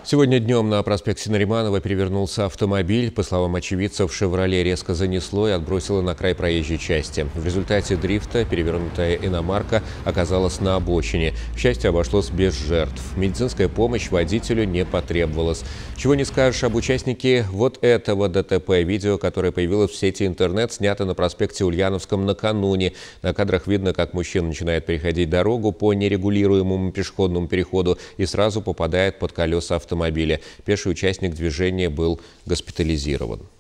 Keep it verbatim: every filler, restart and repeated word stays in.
Сегодня днем на проспекте Нариманова перевернулся автомобиль. По словам очевидцев, «Шевроле» резко занесло и отбросило на край проезжей части. В результате дрифта перевернутая иномарка оказалась на обочине. К счастью, обошлось без жертв. Медицинская помощь водителю не потребовалась. Чего не скажешь об участнике вот этого ДТП. Видео, которое появилось в сети интернет, снято на проспекте Ульяновском накануне. На кадрах видно, как мужчина начинает переходить дорогу по нерегулируемому пешеходному переходу и сразу попадает под колеса автомобиля. Автомобиля. Пеший участник движения был госпитализирован.